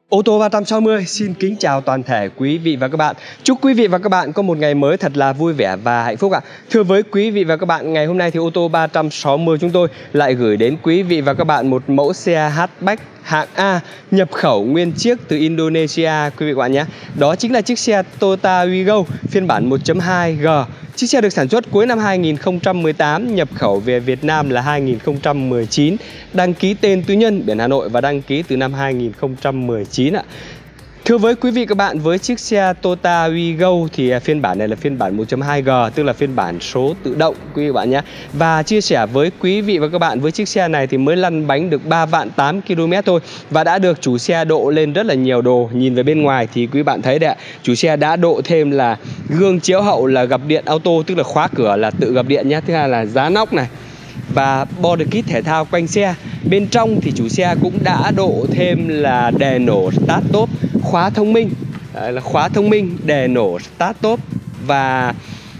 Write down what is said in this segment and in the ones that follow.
Ô tô 360 xin kính chào toàn thể quý vị và các bạn. Chúc quý vị và các bạn có một ngày mới thật là vui vẻ và hạnh phúc ạ. Thưa với quý vị và các bạn, ngày hôm nay thì ô tô 360 chúng tôi lại gửi đến quý vị và các bạn một mẫu xe hatchback hạng A nhập khẩu nguyên chiếc từ Indonesia quý vị và các bạn nhé. Đó chính là chiếc xe Toyota Wigo phiên bản 1.2G. Chiếc xe được sản xuất cuối năm 2018, nhập khẩu về Việt Nam là 2019, đăng ký tên tư nhân biển Hà Nội và đăng ký từ năm 2019 ạ. Thưa với quý vị các bạn, với chiếc xe Toyota Wigo thì phiên bản này là phiên bản 1.2G, tức là phiên bản số tự động quý vị và các bạn nhé. Và chia sẻ với quý vị và các bạn, với chiếc xe này thì mới lăn bánh được 3 vạn 8 km thôi và đã được chủ xe độ lên rất là nhiều đồ. Nhìn về bên ngoài thì quý bạn thấy đấy ạ, chủ xe đã độ thêm là gương chiếu hậu là gập điện auto, tức là khóa cửa là tự gập điện nhé. Thứ hai là giá nóc này và body kit thể thao quanh xe. Bên trong thì chủ xe cũng đã độ thêm là đèn nổ start stop, khóa thông minh, là khóa thông minh, đèn nổ start stop và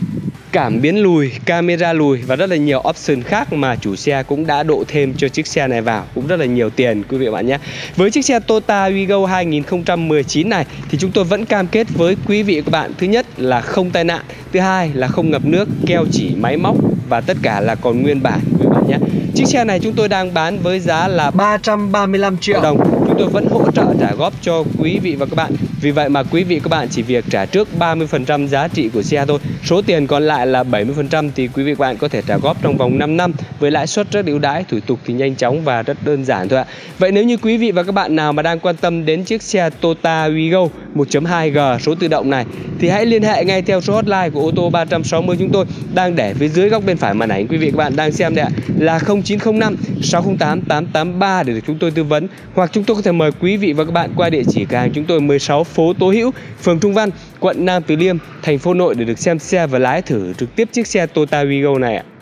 cảm biến lùi, camera lùi và rất là nhiều option khác mà chủ xe cũng đã độ thêm cho chiếc xe này vào, cũng rất là nhiều tiền quý vị và bạn nhé. Với chiếc xe Toyota Wigo 2019 này thì chúng tôi vẫn cam kết với quý vị và các bạn, thứ nhất là không tai nạn, thứ hai là không ngập nước, keo chỉ, máy móc và tất cả là còn nguyên bản quý vị bạn nhé. Chiếc xe này chúng tôi đang bán với giá là 335 triệu đồng. Chúng tôi vẫn hỗ trợ trả góp cho quý vị và các bạn. Vì vậy mà quý vị các bạn chỉ việc trả trước 30% giá trị của xe thôi. Số tiền còn lại là 70% thì quý vị các bạn có thể trả góp trong vòng 5 năm với lãi suất rất ưu đãi, thủ tục thì nhanh chóng và rất đơn giản thôi ạ. Vậy nếu như quý vị và các bạn nào mà đang quan tâm đến chiếc xe Toyota Wigo 1.2G số tự động này thì hãy liên hệ ngay theo số hotline của ô tô 360 chúng tôi đang để phía dưới góc bên phải màn ảnh quý vị các bạn đang xem đây ạ, là 0905 608 883 để được chúng tôi tư vấn, hoặc chúng tôi có thể mời quý vị và các bạn qua địa chỉ cửa hàng chúng tôi 16 phố Tố Hữu, phường Trung Văn, quận Nam Từ Liêm, thành phố Hà Nội để được xem xe và lái thử trực tiếp chiếc xe Toyota Wigo này ạ.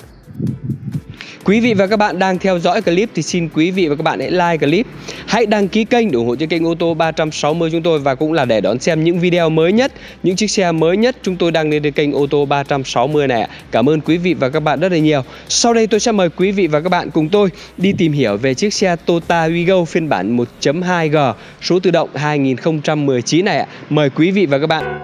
Quý vị và các bạn đang theo dõi clip thì xin quý vị và các bạn hãy like clip, hãy đăng ký kênh để ủng hộ cho kênh ô tô 360 chúng tôi và cũng là để đón xem những video mới nhất, những chiếc xe mới nhất chúng tôi đăng lên trên kênh ô tô 360 này ạ. Cảm ơn quý vị và các bạn rất là nhiều. Sau đây tôi sẽ mời quý vị và các bạn cùng tôi đi tìm hiểu về chiếc xe Toyota Wigo phiên bản 1.2G số tự động 2019 này ạ. Mời quý vị và các bạn.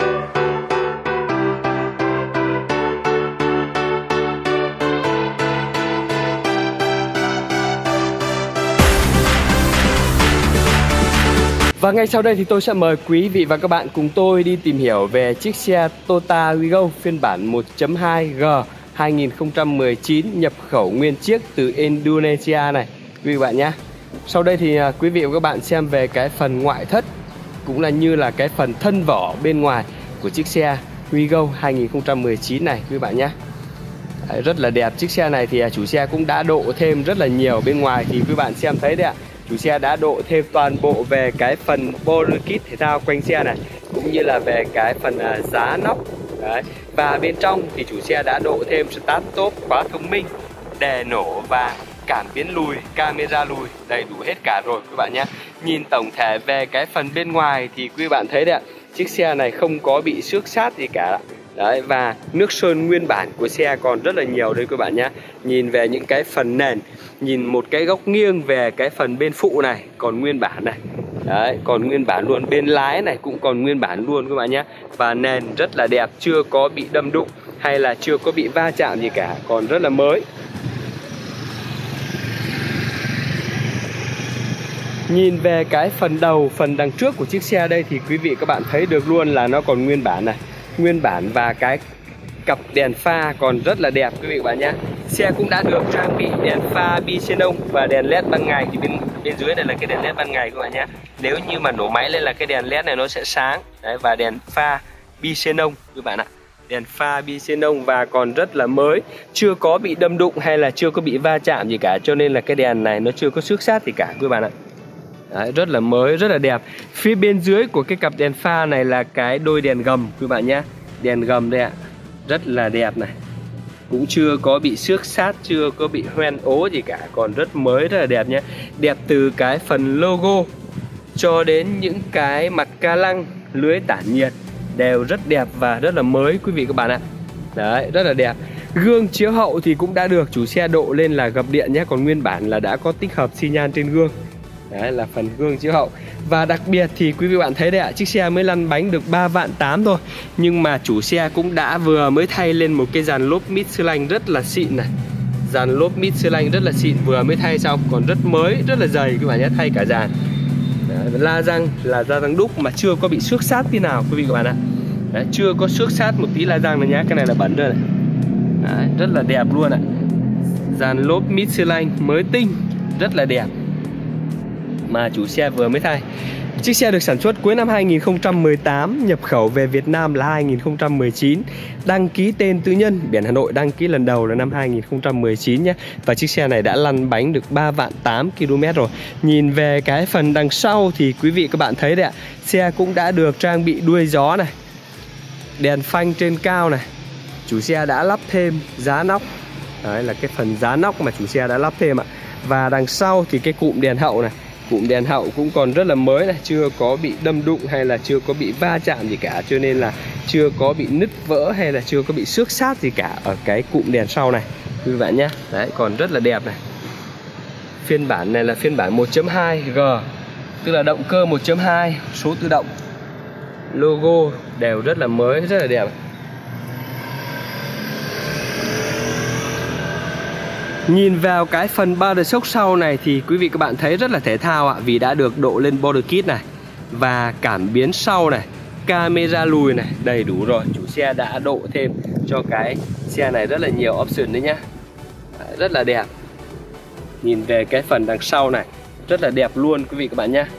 Và ngay sau đây thì tôi sẽ mời quý vị và các bạn cùng tôi đi tìm hiểu về chiếc xe Toyota Wigo phiên bản 1.2G 2019 nhập khẩu nguyên chiếc từ Indonesia này quý vị và bạn nhé. Sau đây thì quý vị và các bạn xem về cái phần ngoại thất cũng là như là cái phần thân vỏ bên ngoài của chiếc xe Wigo 2019 này quý vị bạn nhé. Rất là đẹp. Chiếc xe này thì chủ xe cũng đã độ thêm rất là nhiều bên ngoài thì quý bạn xem thấy đấy ạ. Chủ xe đã độ thêm toàn bộ về cái phần body kit thể thao quanh xe này, cũng như là về cái phần giá nóc. Đấy. Và bên trong thì chủ xe đã độ thêm start stop, khóa thông minh, đèn nổ và cảm biến lùi, camera lùi, đầy đủ hết cả rồi các bạn nhé. Nhìn tổng thể về cái phần bên ngoài thì quý bạn thấy đấy ạ, chiếc xe này không có bị xước sát gì cả. Đấy, và nước sơn nguyên bản của xe còn rất là nhiều đấy các bạn nhé. Nhìn về những cái phần nền, nhìn một cái góc nghiêng về cái phần bên phụ này còn nguyên bản này. Đấy, còn nguyên bản luôn. Bên lái này cũng còn nguyên bản luôn các bạn nhé. Và nền rất là đẹp, chưa có bị đâm đụng hay là chưa có bị va chạm gì cả, còn rất là mới. Nhìn về cái phần đầu, phần đằng trước của chiếc xe đây thì quý vị các bạn thấy được luôn là nó còn nguyên bản này. Nguyên bản và cái cặp đèn pha còn rất là đẹp quý vị các bạn nhé. Xe cũng đã được trang bị đèn pha bi xenon và đèn led ban ngày. Thì bên dưới này là cái đèn led ban ngày các bạn nhé. Nếu như mà nổ máy lên là cái đèn led này nó sẽ sáng. Đấy, và đèn pha bi xenon các bạn ạ. Đèn pha bi xenon và còn rất là mới, chưa có bị đâm đụng hay là chưa có bị va chạm gì cả, cho nên là cái đèn này nó chưa có xước sát gì cả quý bạn ạ. Đấy, rất là mới, rất là đẹp. Phía bên dưới của cái cặp đèn pha này là cái đôi đèn gầm quý bạn nhé. Đèn gầm đây ạ, rất là đẹp này, cũng chưa có bị xước sát, chưa có bị hoen ố gì cả, còn rất mới, rất là đẹp nhé. Đẹp từ cái phần logo cho đến những cái mặt ca lăng, lưới tản nhiệt đều rất đẹp và rất là mới quý vị các bạn ạ. Đấy, rất là đẹp. Gương chiếu hậu thì cũng đã được chủ xe độ lên là gập điện nhé, còn nguyên bản là đã có tích hợp xi nhan trên gương. Đấy là phần gương chiếu hậu. Và đặc biệt thì quý vị bạn thấy đấy ạ, chiếc xe mới lăn bánh được 3,8 vạn thôi, nhưng mà chủ xe cũng đã vừa mới thay lên một cái dàn lốp Michelin rất là xịn này. Dàn lốp Michelin rất là xịn, vừa mới thay xong, còn rất mới, rất là dày các bạn nhé, thay cả dàn. Đấy, la răng là da răng đúc mà chưa có bị xước sát tí nào quý vị các bạn ạ. Đấy, chưa có xước sát một tí la răng này nhá, cái này là bẩn rồi này. Đấy, rất là đẹp luôn ạ. Dàn lốp Michelin mới tinh, rất là đẹp, mà chủ xe vừa mới thay. Chiếc xe được sản xuất cuối năm 2018, nhập khẩu về Việt Nam là 2019, đăng ký tên tư nhân, biển Hà Nội, đăng ký lần đầu là năm 2019 nhé. Và chiếc xe này đã lăn bánh được 3,8 vạn km rồi. Nhìn về cái phần đằng sau thì quý vị các bạn thấy đấy ạ, xe cũng đã được trang bị đuôi gió này, đèn phanh trên cao này. Chủ xe đã lắp thêm giá nóc. Đấy là cái phần giá nóc mà chủ xe đã lắp thêm ạ. Và đằng sau thì cái cụm đèn hậu này, cụm đèn hậu cũng còn rất là mới này, chưa có bị đâm đụng hay là chưa có bị va chạm gì cả, cho nên là chưa có bị nứt vỡ hay là chưa có bị xước sát gì cả ở cái cụm đèn sau này quý vị bạn nhé. Đấy, còn rất là đẹp này. Phiên bản này là phiên bản 1.2G, tức là động cơ 1.2, số tự động, logo đều rất là mới, rất là đẹp. Nhìn vào cái phần ba đợt sốc sau này thì quý vị các bạn thấy rất là thể thao ạ, vì đã được độ lên border kit này, và cảm biến sau này, camera lùi này, đầy đủ rồi. Chủ xe đã độ thêm cho cái xe này rất là nhiều option đấy nhá. Rất là đẹp. Nhìn về cái phần đằng sau này rất là đẹp luôn quý vị các bạn nhé.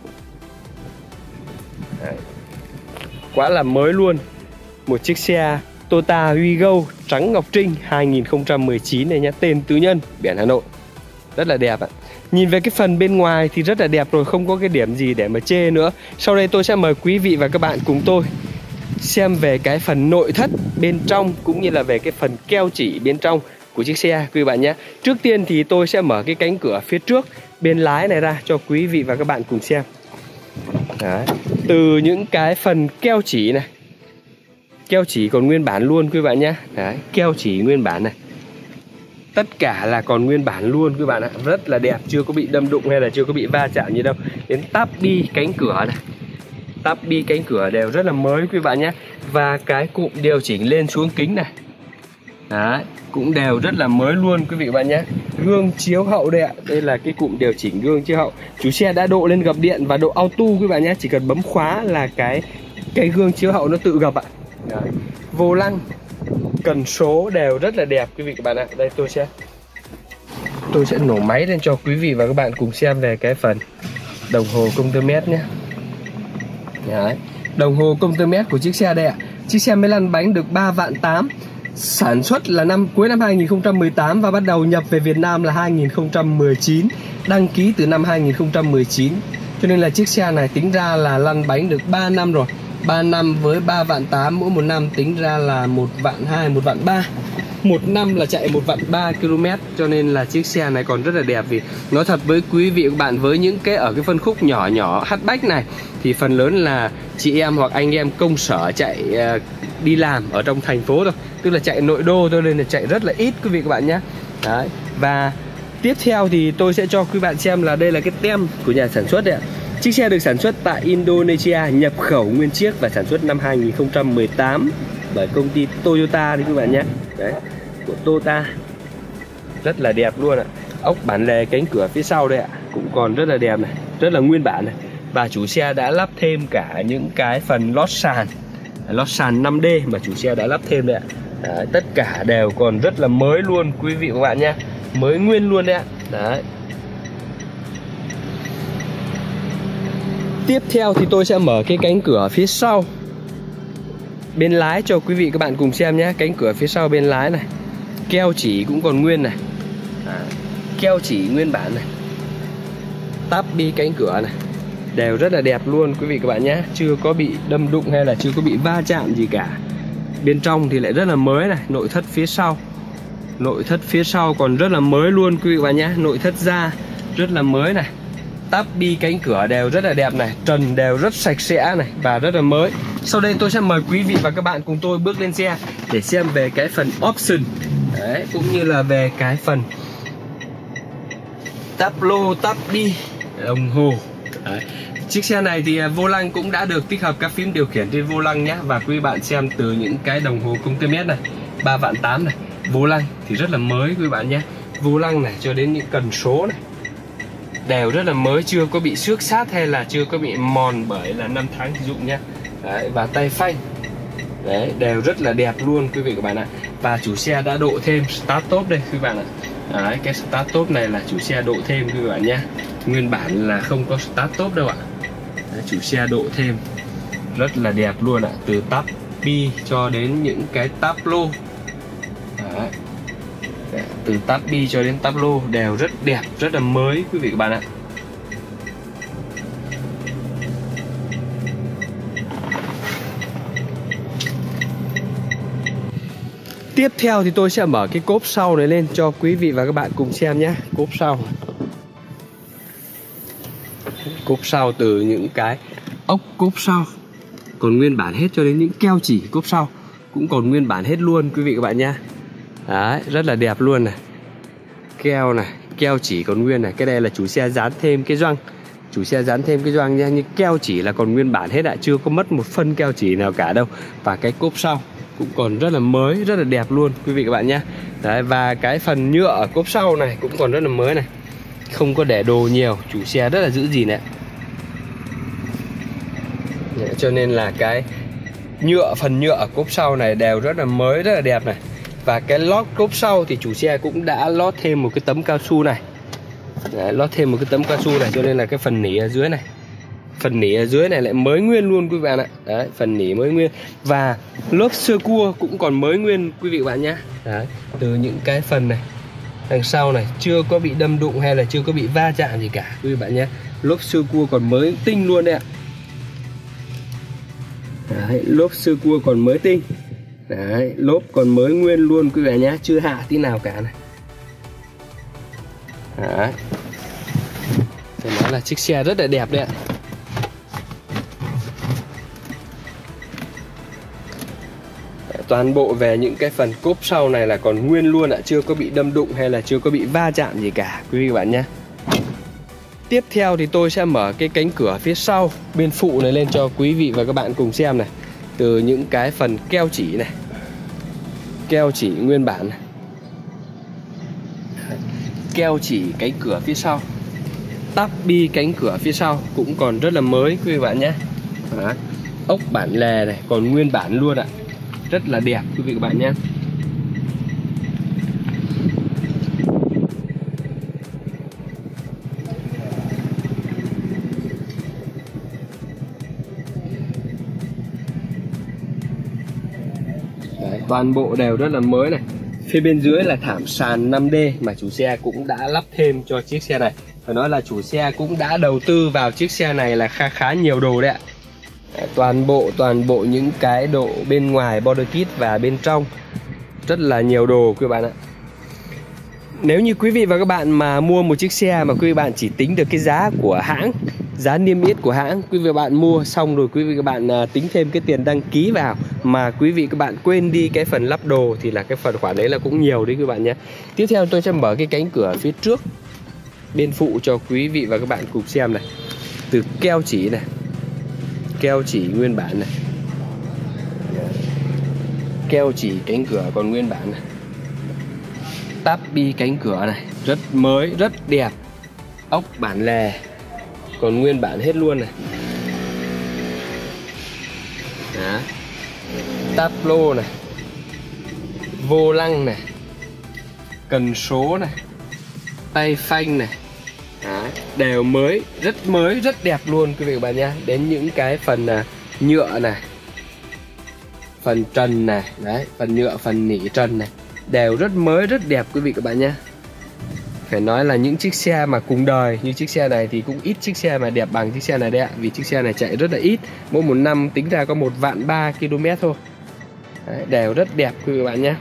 Quá là mới luôn. Một chiếc xe Toyota Wigo trắng ngọc trinh 2019 này nhá, tên tư nhân, biển Hà Nội. Rất là đẹp ạ. Nhìn về cái phần bên ngoài thì rất là đẹp rồi, không có cái điểm gì để mà chê nữa. Sau đây tôi sẽ mời quý vị và các bạn cùng tôi xem về cái phần nội thất bên trong, cũng như là về cái phần keo chỉ bên trong của chiếc xe quý vị bạn nhé. Trước tiên thì tôi sẽ mở cái cánh cửa phía trước bên lái này ra cho quý vị và các bạn cùng xem. Đấy. Từ những cái phần keo chỉ này, keo chỉ còn nguyên bản luôn quý bạn nhé. Đấy, keo chỉ nguyên bản này, tất cả là còn nguyên bản luôn quý bạn ạ. Rất là đẹp, chưa có bị đâm đụng hay là chưa có bị va chạm gì đâu. Đến táp bi cánh cửa này, táp bi cánh cửa đều rất là mới quý bạn nhé. Và cái cụm điều chỉnh lên xuống kính này, đấy, cũng đều rất là mới luôn quý vị bạn nhé. Gương chiếu hậu đây ạ, đây là cái cụm điều chỉnh gương chiếu hậu. Chủ xe đã độ lên gập điện và độ auto quý bạn nhé. Chỉ cần bấm khóa là cái gương chiếu hậu nó tự gập ạ. Đấy. Vô lăng, cần số đều rất là đẹp quý vị các bạn ạ. Đây tôi sẽ nổ máy lên cho quý vị và các bạn cùng xem về cái phần đồng hồ công tơ mét nhé. Đấy. Đồng hồ công tơ mét của chiếc xe đây ạ. Chiếc xe mới lăn bánh được 3,8 vạn. Sản xuất là cuối năm 2018 và bắt đầu nhập về Việt Nam là 2019, đăng ký từ năm 2019. Cho nên là chiếc xe này tính ra là lăn bánh được 3 năm rồi. 3 năm với 3,8 vạn, mỗi một năm tính ra là 1,2 vạn, 1,3 vạn. Một năm là chạy 1,3 vạn km, cho nên là chiếc xe này còn rất là đẹp. Vì nói thật với quý vị và các bạn, với những cái ở cái phân khúc nhỏ nhỏ hatchback này thì phần lớn là chị em hoặc anh em công sở chạy đi làm ở trong thành phố thôi, tức là chạy nội đô thôi, nên là chạy rất là ít quý vị các bạn nhé. Đấy. Và tiếp theo thì tôi sẽ cho quý bạn xem là đây là cái tem của nhà sản xuất đấy ạ. Chiếc xe được sản xuất tại Indonesia, nhập khẩu nguyên chiếc và sản xuất năm 2018 bởi công ty Toyota đấy các bạn nhé. Đấy, của Toyota. Rất là đẹp luôn ạ. Ốc bản lề cánh cửa phía sau đây ạ, cũng còn rất là đẹp này, rất là nguyên bản này. Và chủ xe đã lắp thêm cả những cái phần lót sàn 5D mà chủ xe đã lắp thêm đây ạ. Đấy, tất cả đều còn rất là mới luôn quý vị và các bạn nhé, mới nguyên luôn đấy ạ. Đấy. Tiếp theo thì tôi sẽ mở cái cánh cửa phía sau bên lái cho quý vị các bạn cùng xem nhé. Cánh cửa phía sau bên lái này, keo chỉ cũng còn nguyên này, keo chỉ nguyên bản này, táp bi cánh cửa này đều rất là đẹp luôn quý vị các bạn nhé, chưa có bị đâm đụng hay là chưa có bị va chạm gì cả. Bên trong thì lại rất là mới này. Nội thất phía sau còn rất là mới luôn quý vị các bạn nhé. Nội thất da rất là mới này, táp bi cánh cửa đều rất là đẹp này, trần đều rất sạch sẽ này và rất là mới. Sau đây tôi sẽ mời quý vị và các bạn cùng tôi bước lên xe để xem về cái phần option. Đấy, cũng như là về cái phần táp lô, táp bi. đồng hồ. Đấy. Chiếc xe này thì vô lăng cũng đã được tích hợp các phím điều khiển trên vô lăng nhé. Và quý bạn xem từ những cái đồng hồ công tơ mét này 3.800.000 này, vô lăng thì rất là mới quý bạn nhé. Vô lăng này cho đến những cần số này đều rất là mới, chưa có bị xước sát hay là chưa có bị mòn bởi là 5 tháng sử dụng nhé. Đấy, và tay phanh đấy đều rất là đẹp luôn quý vị các bạn ạ. Và chủ xe đã độ thêm start top đây quý bạn ạ. Đấy, cái start top này là chủ xe độ thêm quý bạn nhé. Nguyên bản là không có start top đâu ạ. Đấy, chủ xe độ thêm rất là đẹp luôn ạ. Từ tab bi cho đến những cái tab lô. Đấy. Từ tab bi cho đến tab lô đều rất đẹp, rất là mới quý vị các bạn ạ. Tiếp theo thì tôi sẽ mở cái cốp sau này lên cho quý vị và các bạn cùng xem nhé. Cốp sau. Cốp sau từ những cái ốc cốp sau còn nguyên bản hết cho đến những keo chỉ cốp sau cũng còn nguyên bản hết luôn quý vị các bạn nhé. Đấy, rất là đẹp luôn này. Keo này, keo chỉ còn nguyên này. Cái này là chủ xe dán thêm cái gioăng. Chủ xe dán thêm cái gioăng nha. Nhưng keo chỉ là còn nguyên bản hết ạ. Chưa có mất một phân keo chỉ nào cả đâu. Và cái cốp sau cũng còn rất là mới, rất là đẹp luôn quý vị các bạn nhé. Đấy, và cái phần nhựa ở cốp sau này cũng còn rất là mới này. Không có để đồ nhiều. Chủ xe rất là giữ gìn này. Đấy, cho nên là cái phần nhựa ở cốp sau này đều rất là mới, rất là đẹp này. Và cái lót cốp sau thì chủ xe cũng đã lót thêm một cái tấm cao su này. Đấy, lót thêm một cái tấm cao su này cho nên là cái phần nỉ ở dưới này, phần nỉ ở dưới này lại mới nguyên luôn quý bạn ạ. Đấy, phần nỉ mới nguyên. Và lốp sơ cua cũng còn mới nguyên quý vị bạn nhé. Đấy, từ những cái phần này đằng sau này chưa có bị đâm đụng hay là chưa có bị va chạm gì cả quý vị bạn nhé. Lốp sơ cua còn mới tinh luôn đấy ạ. Đấy, lốp sơ cua còn mới tinh. Đấy, lốp còn mới nguyên luôn quý vị nhé, chưa hạ tí nào cả này. Đấy, phải nói là chiếc xe rất là đẹp đấy ạ. Toàn bộ về những cái phần cốp sau này là còn nguyên luôn ạ, chưa có bị đâm đụng hay là chưa có bị va chạm gì cả quý vị các bạn nhé. Tiếp theo thì tôi sẽ mở cái cánh cửa phía sau bên phụ này lên cho quý vị và các bạn cùng xem này. Từ những cái phần keo chỉ này, keo chỉ nguyên bản này, keo chỉ cánh cửa phía sau, tab bi cánh cửa phía sau cũng còn rất là mới quý vị bạn nhé. Ốc bản lề này còn nguyên bản luôn ạ, rất là đẹp quý vị các bạn nhé. Đấy, toàn bộ đều rất là mới này. Phía bên dưới là thảm sàn 5D mà chủ xe cũng đã lắp thêm cho chiếc xe này. Phải nói là chủ xe cũng đã đầu tư vào chiếc xe này là khá nhiều đồ đấy ạ. Đấy, toàn bộ những cái độ bên ngoài body kit và bên trong rất là nhiều đồ quý bạn ạ. Nếu như quý vị và các bạn mà mua một chiếc xe mà quý vị bạn chỉ tính được cái giá của hãng, giá niêm yết của hãng, quý vị và bạn mua xong rồi quý vị các bạn tính thêm cái tiền đăng ký vào mà quý vị các bạn quên đi cái phần lắp đồ thì là cái phần khoản đấy là cũng nhiều đấy quý bạn nhé. Tiếp theo tôi sẽ mở cái cánh cửa phía trước bên phụ cho quý vị và các bạn cùng xem này. Từ keo chỉ này, keo chỉ nguyên bản này, keo chỉ cánh cửa còn nguyên bản này, tab bi cánh cửa này rất mới, rất đẹp, ốc bản lề còn nguyên bản hết luôn này. Đó, tab lô này, vô lăng này, cần số này, tay phanh này. Đó, đều mới, rất đẹp luôn quý vị và bạn nha. Đến những cái phần nhựa này, phần trần này, đấy, phần nhựa, phần nỉ trần này đều rất mới, rất đẹp quý vị các bạn nhé. Phải nói là những chiếc xe mà cùng đời như chiếc xe này thì cũng ít chiếc xe mà đẹp bằng chiếc xe này đấy ạ. Vì chiếc xe này chạy rất là ít, mỗi một năm tính ra có 1.300.000 km thôi. Đấy, đều rất đẹp quý vị các bạn nhé.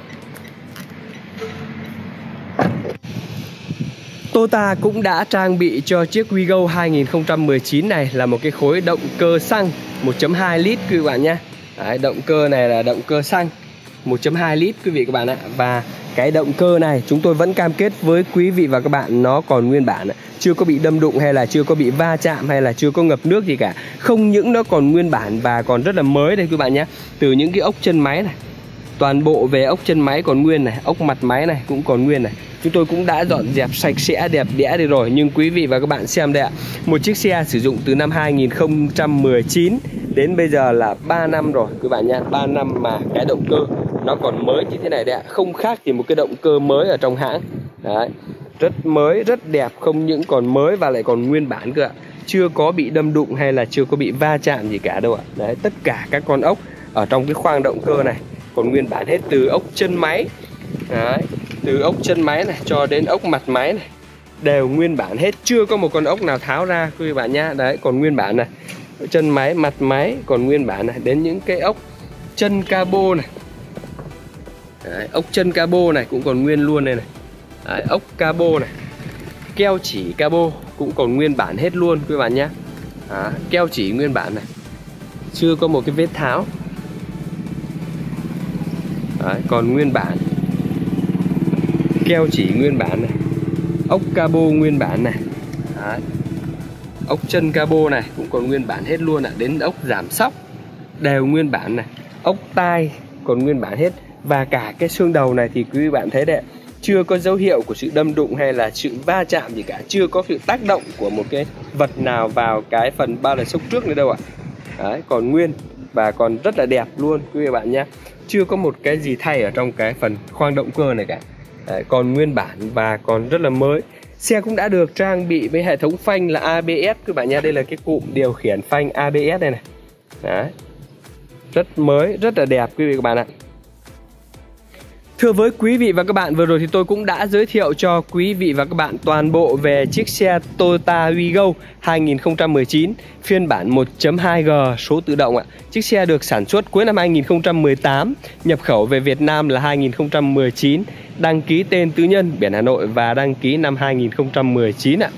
Toyota cũng đã trang bị cho chiếc Wigo 2019 này là một cái khối động cơ xăng 1.2 lít quý vị bạn nhé. Đấy, động cơ này là động cơ xăng 1.2 lít quý vị các bạn ạ. Và cái động cơ này chúng tôi vẫn cam kết với quý vị và các bạn nó còn nguyên bản, chưa có bị đâm đụng hay là chưa có bị va chạm hay là chưa có ngập nước gì cả. Không những nó còn nguyên bản và còn rất là mới đây quý bạn nhé. Từ những cái ốc chân máy này, toàn bộ về ốc chân máy còn nguyên này, ốc mặt máy này cũng còn nguyên này. Chúng tôi cũng đã dọn dẹp sạch sẽ đẹp đẽ đi rồi. Nhưng quý vị và các bạn xem đây ạ, một chiếc xe sử dụng từ năm 2019 đến bây giờ là 3 năm rồi quý bạn nha. 3 năm mà cái động cơ nó còn mới như thế này đấy ạ. Không khác gì một cái động cơ mới ở trong hãng. Đấy, rất mới, rất đẹp, không những còn mới và lại còn nguyên bản cơ ạ. Chưa có bị đâm đụng hay là chưa có bị va chạm gì cả đâu ạ. Đấy, tất cả các con ốc ở trong cái khoang động cơ này còn nguyên bản hết, từ ốc chân máy. Đấy, từ ốc chân máy này cho đến ốc mặt máy này đều nguyên bản hết, chưa có một con ốc nào tháo ra quý vị bạn nhá. Đấy, còn nguyên bản này, chân máy, mặt máy còn nguyên bản này, đến những cái ốc chân cabo này. Đấy, ốc chân cabo này cũng còn nguyên luôn đây này. Đấy, ốc cabo này, keo chỉ cabo cũng còn nguyên bản hết luôn quý bạn nhé. Keo chỉ nguyên bản này, chưa có một cái vết tháo. Đấy, còn nguyên bản, keo chỉ nguyên bản này, ốc cabo nguyên bản này. Đấy, ốc chân cabo này cũng còn nguyên bản hết luôn ạ. Đến ốc giảm sóc đều nguyên bản này, ốc tai còn nguyên bản hết. Và cả cái xương đầu này thì quý vị bạn thấy đấy, chưa có dấu hiệu của sự đâm đụng hay là sự va chạm gì cả, chưa có sự tác động của một cái vật nào vào cái phần ba lần sốc trước nữa đâu ạ. Đấy, còn nguyên và còn rất là đẹp luôn quý vị bạn nhé. Chưa có một cái gì thay ở trong cái phần khoang động cơ này cả. Đấy, còn nguyên bản và còn rất là mới. Xe cũng đã được trang bị với hệ thống phanh là ABS các bạn nha. Đây là cái cụm điều khiển phanh ABS đây này. Đấy, rất mới, rất là đẹp quý vị các bạn ạ. Thưa với quý vị và các bạn, vừa rồi thì tôi cũng đã giới thiệu cho quý vị và các bạn toàn bộ về chiếc xe Toyota Wigo 2019 phiên bản 1.2G số tự động ạ. Chiếc xe được sản xuất cuối năm 2018, nhập khẩu về Việt Nam là 2019, đăng ký tên tư nhân biển Hà Nội và đăng ký năm 2019 ạ.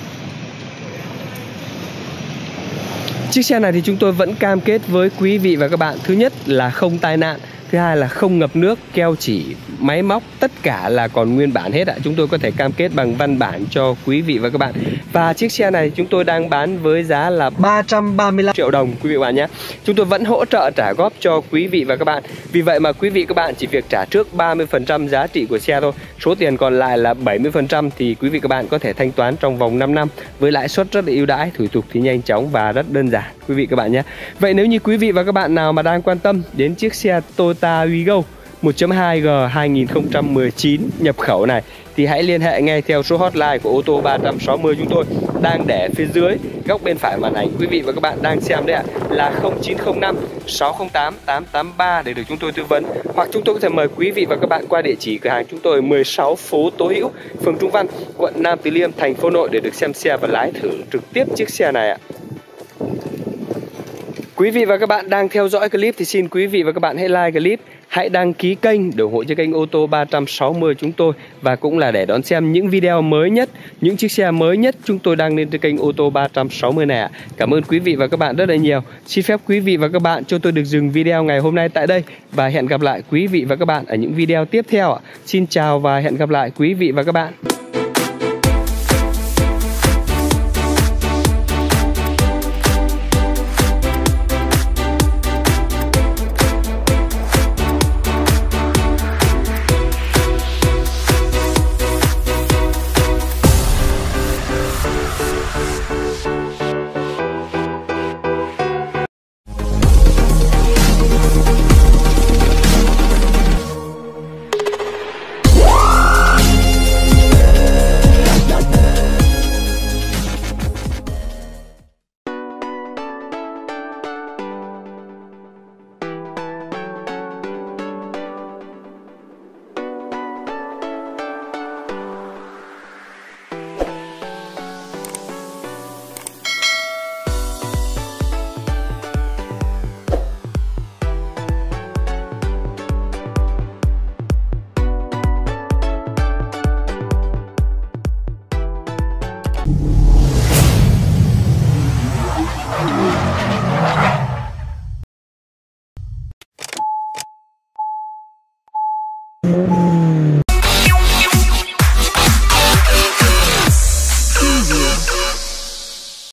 Chiếc xe này thì chúng tôi vẫn cam kết với quý vị và các bạn, thứ nhất là không tai nạn, thứ hai là không ngập nước, keo chỉ, máy móc, tất cả là còn nguyên bản hết ạ. Chúng tôi có thể cam kết bằng văn bản cho quý vị và các bạn. Và chiếc xe này chúng tôi đang bán với giá là 335 triệu đồng quý vị và các bạn nhé. Chúng tôi vẫn hỗ trợ trả góp cho quý vị và các bạn. Vì vậy mà quý vị các bạn chỉ việc trả trước 30% giá trị của xe thôi. Số tiền còn lại là 70% thì quý vị các bạn có thể thanh toán trong vòng 5 năm với lãi suất rất là ưu đãi, thủ tục thì nhanh chóng và rất đơn giản quý vị các bạn nhé. Vậy nếu như quý vị và các bạn nào mà đang quan tâm đến chiếc xe Toyota Wigo 1.2G 2019 nhập khẩu này thì hãy liên hệ ngay theo số hotline của ô tô 360 chúng tôi đang để phía dưới góc bên phải màn ảnh quý vị và các bạn đang xem đấy ạ, là 0905 608 883 để được chúng tôi tư vấn, hoặc chúng tôi có thể mời quý vị và các bạn qua địa chỉ cửa hàng chúng tôi 16 phố Tố Hữu, phường Trung Văn, quận Nam Từ Liêm, thành phố Hà Nội để được xem xe và lái thử trực tiếp chiếc xe này ạ. Quý vị và các bạn đang theo dõi clip thì xin quý vị và các bạn hãy like clip, hãy đăng ký kênh để ủng hộ cho kênh ô tô 360 chúng tôi, và cũng là để đón xem những video mới nhất, những chiếc xe mới nhất chúng tôi đăng lên trên kênh ô tô 360 này ạ. Cảm ơn quý vị và các bạn rất là nhiều. Xin phép quý vị và các bạn cho tôi được dừng video ngày hôm nay tại đây và hẹn gặp lại quý vị và các bạn ở những video tiếp theo ạ. Xin chào và hẹn gặp lại quý vị và các bạn.